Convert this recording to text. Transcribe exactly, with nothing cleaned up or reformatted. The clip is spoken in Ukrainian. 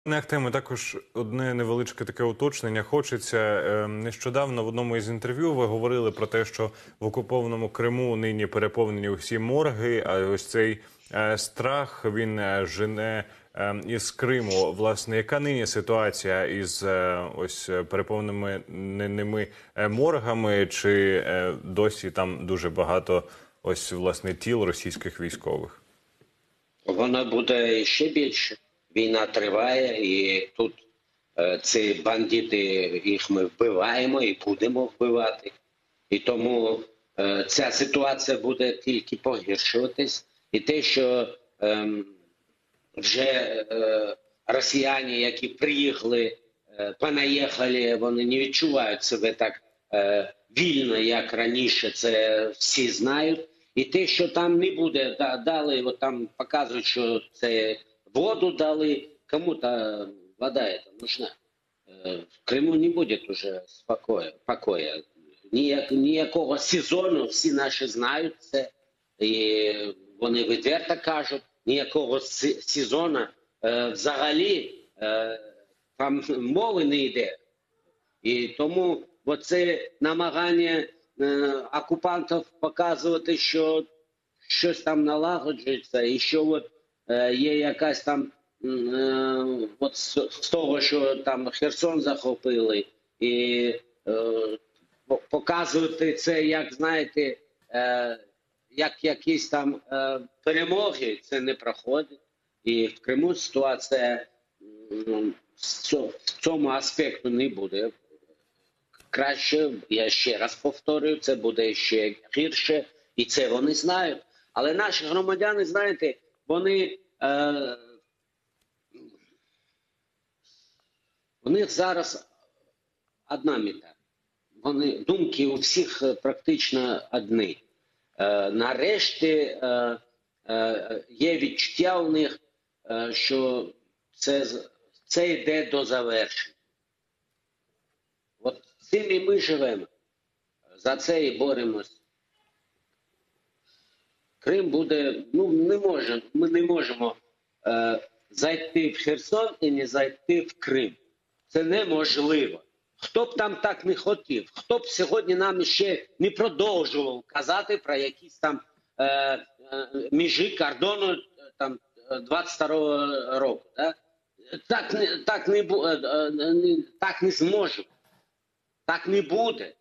На теми також одне невеличке таке уточнення хочеться. Е, Нещодавно в одному із інтерв'ю ви говорили про те, що в окупованому Криму нині переповнені усі морги, а ось цей е, страх, він е, жене е, із Криму. Власне, яка нині ситуація із е, ось переповненими ними е, моргами, чи е, досі там дуже багато ось, власне, тіл російських військових? Вона буде ще більше. Війна триває, і тут е, ці бандити, їх ми вбиваємо і будемо вбивати. І тому е, ця ситуація буде тільки погіршуватись. І те, що е, вже е, росіяни, які приїхали, е, понаїхали, вони не відчувають себе так е, вільно, як раніше, це всі знають. І те, що там не буде, да, дали, от там показують, що це воду дали, кому-то вода это нужна. В Криму не буде уже спокою, покоя. Ніяк, ніякого сезону, всі наші знають це, і вони відверто кажуть, ніякого сезону е, взагалі е, там мови не йде. І тому оце намагання е, окупантів показувати, що щось там налагоджується, і що от, е, є якась там е, от з, з того, що там Херсон захопили, і е, показувати це, як, знаєте, е, як якісь там е, перемоги, це не проходить. І в Криму ситуація м, в цьому аспекту не буде краще. Я ще раз повторюю, це буде ще гірше, і це вони знають. Але наші громадяни, знаєте, вони, е, у них зараз одна мета. Вони, думки у всіх практично одні. Е, нарешті е, е, є відчуття у них, е, що це, це йде до завершення. От цим і ми живемо. За це і боремось. Крим буде, ну не може, ми не можемо е, зайти в Херсон і не зайти в Крим. Це неможливо. Хто б там так не хотів, хто б сьогодні нам ще не продовжував казати про якісь там е, е, межі кордону там двадцять второго року. Да? Так, так, не, е, е, так не зможемо. Так не буде.